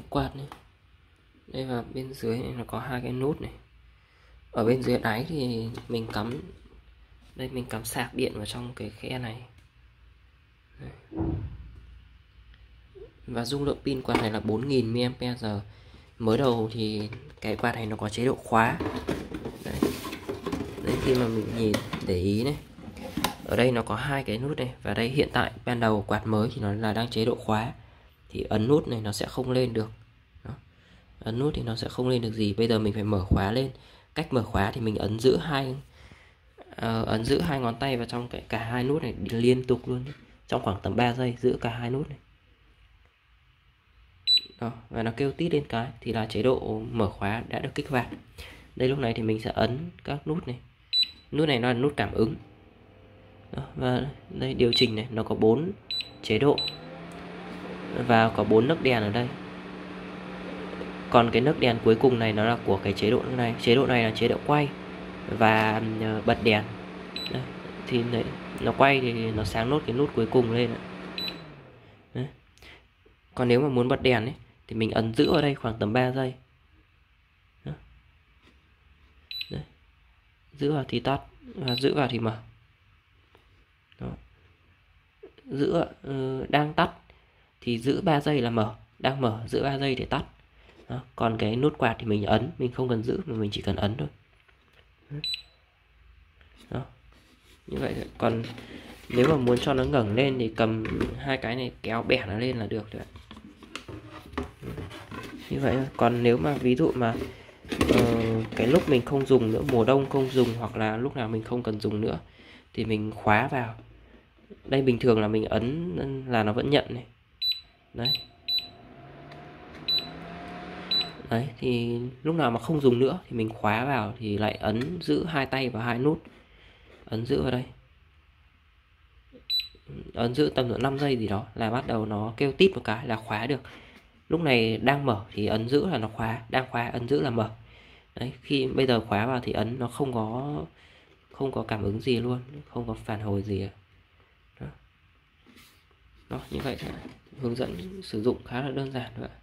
quạt này. Đây, và bên dưới này nó có hai cái nút này. Ở bên dưới đáy thì mình cắm, đây mình cắm sạc điện vào trong cái khe này. Đây. Và dung lượng pin quạt này là 4000 mAh. Mới đầu thì cái quạt này nó có chế độ khóa. Đấy. Đấy, khi mà mình nhìn để ý này, ở đây nó có hai cái nút này, và đây hiện tại ban đầu quạt mới thì nó là đang chế độ khóa, thì ấn nút này nó sẽ không lên được. Đó. Ấn nút thì nó sẽ không lên được gì. Bây giờ mình phải mở khóa lên. Cách mở khóa thì mình ấn giữ hai ngón tay vào trong cả hai nút này liên tục luôn, trong khoảng tầm 3 giây giữ cả hai nút này. Đó, và nó kêu tít lên cái thì là chế độ mở khóa đã được kích hoạt. Đây, lúc này thì mình sẽ ấn các nút này. Nút này nó là nút cảm ứng. Đó, và đây điều chỉnh này, nó có 4 chế độ và có 4 nấc đèn ở đây. Còn cái nấc đèn cuối cùng này nó là của cái chế độ này. Chế độ này là chế độ quay và bật đèn. Đây, thì đấy, nó quay thì nó sáng nốt cái nút cuối cùng lên. Đấy. Còn nếu mà muốn bật đèn ấy, thì mình ấn giữ ở đây khoảng tầm 3 giây. Đó. Đấy. Giữ vào thì tắt và giữ vào thì mở. Đó. Giữ đang tắt thì giữ 3 giây là mở, đang mở giữ 3 giây để tắt. Đó. Còn cái nút quạt thì mình ấn, mình không cần giữ mà mình chỉ cần ấn thôi. Đó. Như vậy. Còn nếu mà muốn cho nó ngẩng lên thì cầm hai cái này kéo bẻ nó lên là được rồi. Như vậy. Còn nếu mà ví dụ mà cái lúc mình không dùng nữa, mùa đông không dùng, hoặc là lúc nào mình không cần dùng nữa, thì mình khóa vào. Đây bình thường là mình ấn là nó vẫn nhận này. Đấy. Đấy, thì lúc nào mà không dùng nữa thì mình khóa vào thì lại ấn giữ hai tay vào hai nút. Ấn giữ vào đây. Ấn giữ tầm 5 giây gì đó là bắt đầu nó kêu tít một cái là khóa được. Lúc này đang mở thì ấn giữ là nó khóa, đang khóa ấn giữ là mở. Đấy, khi bây giờ khóa vào thì ấn nó không có cảm ứng gì luôn, không có phản hồi gì. Đó. Đó, như vậy hướng dẫn sử dụng khá là đơn giản thôi ạ.